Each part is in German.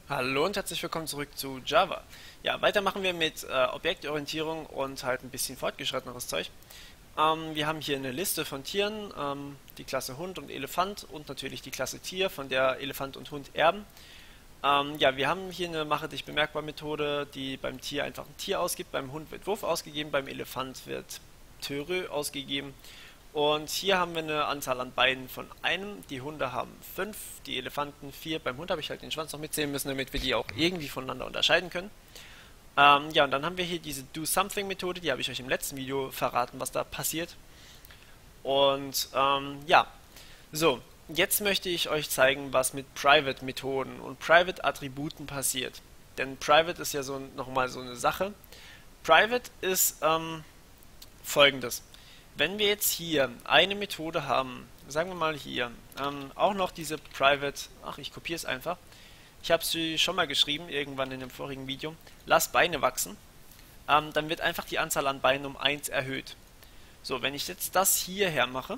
Hallo und herzlich willkommen zurück zu Java. Ja, weiter machen wir mit Objektorientierung und halt ein bisschen fortgeschritteneres Zeug. Wir haben hier eine Liste von Tieren, die Klasse Hund und Elefant und natürlich die Klasse Tier, von der Elefant und Hund erben. Ja, wir haben hier eine Mache dich bemerkbar Methode, die beim Tier einfach ein Tier ausgibt, beim Hund wird Wurf ausgegeben, beim Elefant wird Törö ausgegeben. Und hier haben wir eine Anzahl an Beinen von einem. Die Hunde haben 5, die Elefanten 4. Beim Hund habe ich halt den Schwanz noch mitzählen müssen, damit wir die auch irgendwie voneinander unterscheiden können. Ja, und dann haben wir hier diese Do-Something-Methode, die habe ich euch im letzten Video verraten, was da passiert. Und ja, so, jetzt möchte ich euch zeigen, was mit Private-Methoden und Private-Attributen passiert. Denn Private ist ja so nochmal so eine Sache. Private ist folgendes. Wenn wir jetzt hier eine Methode haben, sagen wir mal hier, auch noch diese Private, ach, ich kopiere es einfach. Ich habe sie schon mal geschrieben, irgendwann in dem vorigen Video. Lass Beine wachsen. Dann wird einfach die Anzahl an Beinen um 1 erhöht. So, wenn ich jetzt das hierher mache,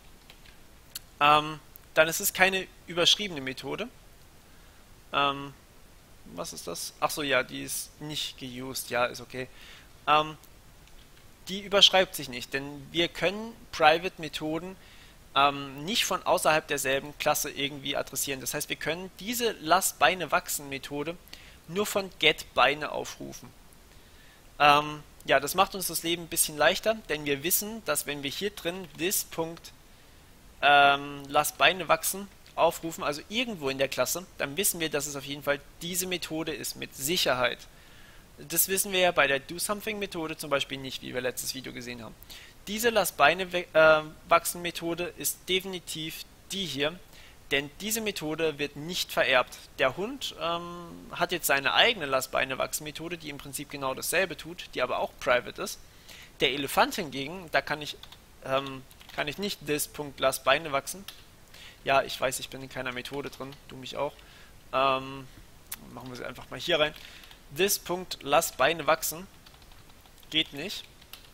dann ist es keine überschriebene Methode. Ähm, Was ist das? Ach so, ja, die ist nicht geused. Ja, ist okay. Ähm, Die überschreibt sich nicht, denn wir können Private-Methoden nicht von außerhalb derselben Klasse irgendwie adressieren. Das heißt, wir können diese Lass Beine wachsen Methode nur von Get Beine aufrufen. Ja, das macht uns das Leben ein bisschen leichter, denn wir wissen, dass wenn wir hier drin Lass Beine wachsen aufrufen, also irgendwo in der Klasse, dann wissen wir, dass es auf jeden Fall diese Methode ist, mit Sicherheit. Das wissen wir ja bei der Do-Something-Methode zum Beispiel nicht, wie wir letztes Video gesehen haben. Diese Lass Beine wachsen Methode ist definitiv die hier, denn diese Methode wird nicht vererbt. Der Hund hat jetzt seine eigene Lass Beine wachsen Methode, die im Prinzip genau dasselbe tut, die aber auch private ist. Der Elefant hingegen, da kann ich nicht this.Lass Beine wachsen. Ja, ich weiß, ich bin in keiner Methode drin, du mich auch. Machen wir sie einfach mal hier rein. This.Lass Beine wachsen geht nicht.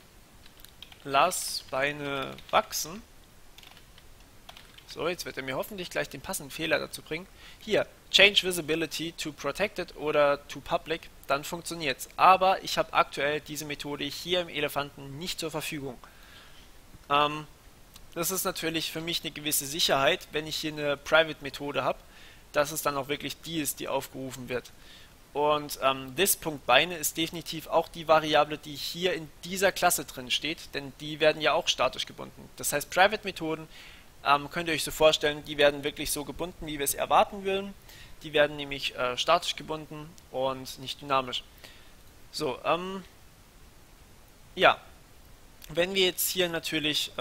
Lass Beine wachsen. So, jetzt wird er mir hoffentlich gleich den passenden Fehler dazu bringen. Hier, Change Visibility to Protected oder to Public, dann funktioniert's. Aber ich habe aktuell diese Methode hier im Elefanten nicht zur Verfügung. Ähm, Das ist natürlich für mich eine gewisse Sicherheit, wenn ich hier eine Private-Methode habe, dass es dann auch wirklich die ist, die aufgerufen wird. Und this.Beine ist definitiv auch die Variable, die hier in dieser Klasse drin steht, denn die werden ja auch statisch gebunden. Das heißt, Private-Methoden könnt ihr euch so vorstellen, die werden wirklich so gebunden, wie wir es erwarten würden. Die werden nämlich statisch gebunden und nicht dynamisch. So, ja, wenn wir jetzt hier natürlich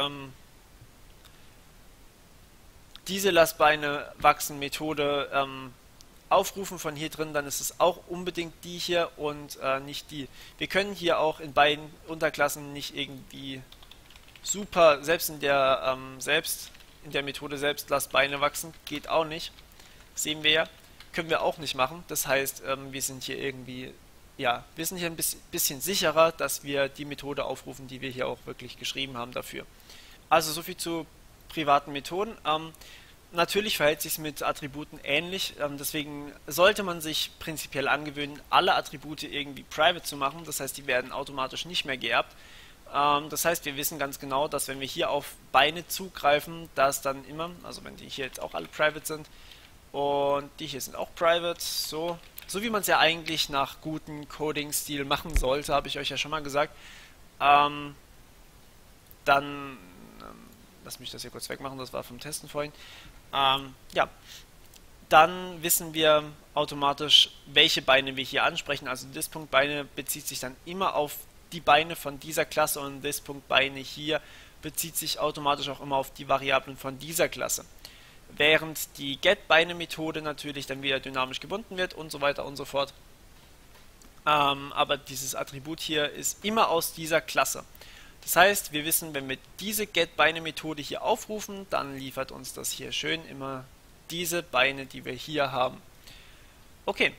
diese Lass Beine wachsen Methode aufrufen von hier drin, dann ist es auch unbedingt die hier und nicht die. Wir können hier auch in beiden Unterklassen nicht irgendwie super, selbst in der Methode selbst Lass Beine wachsen, geht auch nicht. Sehen wir ja, können wir auch nicht machen. Das heißt, wir sind hier irgendwie, ja, wir sind hier ein bisschen sicherer, dass wir die Methode aufrufen, die wir hier auch wirklich geschrieben haben dafür. Also so viel zu privaten Methoden. Natürlich verhält sich mit Attributen ähnlich, deswegen sollte man sich prinzipiell angewöhnen, alle Attribute irgendwie private zu machen, das heißt, die werden automatisch nicht mehr geerbt. Das heißt, wir wissen ganz genau, dass wenn wir hier auf Beine zugreifen, dass dann immer, also wenn die hier jetzt auch alle private sind und die hier sind auch private, so wie man es ja eigentlich nach gutem Coding-Stil machen sollte, habe ich euch ja schon mal gesagt, ähm, dann, lass mich das hier kurz wegmachen, das war vom Testen vorhin. Ja, dann wissen wir automatisch, welche Beine wir hier ansprechen. Also this.Beine bezieht sich dann immer auf die Beine von dieser Klasse und this.Beine hier bezieht sich automatisch auch immer auf die Variablen von dieser Klasse. Während die getBeine-Methode natürlich dann wieder dynamisch gebunden wird und so weiter und so fort. Aber dieses Attribut hier ist immer aus dieser Klasse. Das heißt, wir wissen, wenn wir diese getBeine-Methode hier aufrufen, dann liefert uns das hier schön immer diese Beine, die wir hier haben. Okay,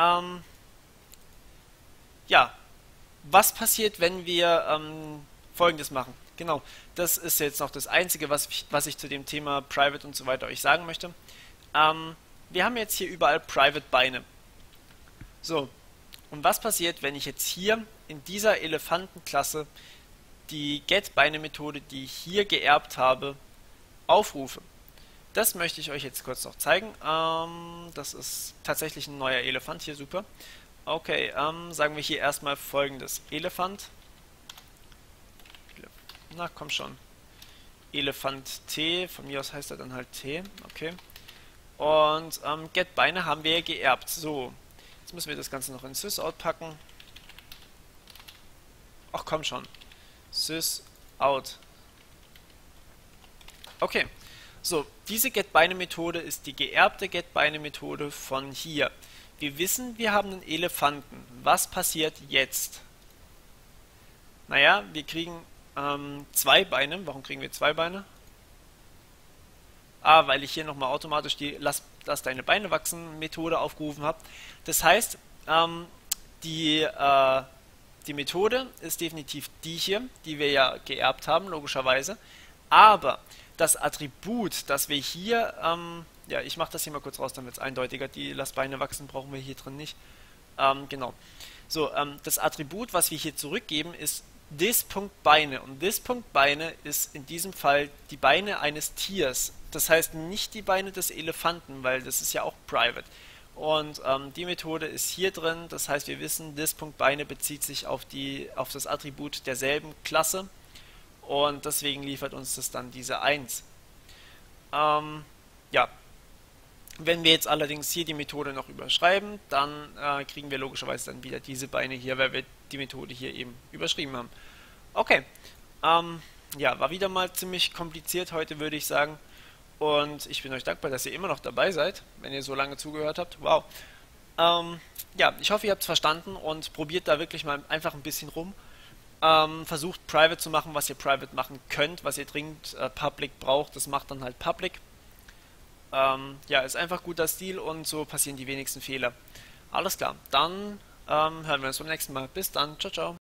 ja, was passiert, wenn wir Folgendes machen? Genau, das ist jetzt noch das Einzige, was ich zu dem Thema Private und so weiter euch sagen möchte. Wir haben jetzt hier überall Private Beine. So, und was passiert, wenn ich jetzt hier in dieser Elefantenklasse die GetBeine-Methode, die ich hier geerbt habe, aufrufe? Das möchte ich euch jetzt kurz noch zeigen. Das ist tatsächlich ein neuer Elefant hier, super. Okay, sagen wir hier erstmal folgendes. Elefant. Na, komm schon. Elefant T, von mir aus heißt er dann halt T, okay. Und GetBeine haben wir geerbt. So, jetzt müssen wir das Ganze noch in sysout packen. Ach komm schon. Sysout. Okay. So, diese GetBeine-Methode ist die geerbte GetBeine-Methode von hier. Wir wissen, wir haben einen Elefanten. Was passiert jetzt? Naja, wir kriegen 2 Beine. Warum kriegen wir 2 Beine? Weil ich hier nochmal automatisch die Lass deine Beine wachsen Methode aufgerufen habe. Das heißt, die Methode ist definitiv die hier, die wir ja geerbt haben, logischerweise. Aber das Attribut, das wir hier, ja, ich mache das hier mal kurz raus, damit es eindeutiger, die Lass Beine wachsen brauchen wir hier drin nicht. Genau. So, das Attribut, was wir hier zurückgeben, ist Dis.Beine. Und Dis.Beine ist in diesem Fall die Beine eines Tiers. Das heißt nicht die Beine des Elefanten, weil das ist ja auch private. Und die Methode ist hier drin, das heißt wir wissen, Dis.Beine bezieht sich auf das Attribut derselben Klasse und deswegen liefert uns das dann diese 1. Ja, wenn wir jetzt allerdings hier die Methode noch überschreiben, dann kriegen wir logischerweise dann wieder diese Beine hier, weil wir die Methode hier eben überschrieben haben. Okay, ja, war wieder mal ziemlich kompliziert heute, würde ich sagen. Und ich bin euch dankbar, dass ihr immer noch dabei seid, wenn ihr so lange zugehört habt. Wow. Ja, ich hoffe, ihr habt es verstanden und probiert da wirklich mal einfach ein bisschen rum. Versucht Private zu machen, was ihr Private machen könnt, was ihr dringend Public braucht, das macht dann halt Public. Ja, ist einfach guter Stil und so passieren die wenigsten Fehler. Alles klar, dann hören wir uns beim nächsten Mal. Bis dann, ciao, ciao.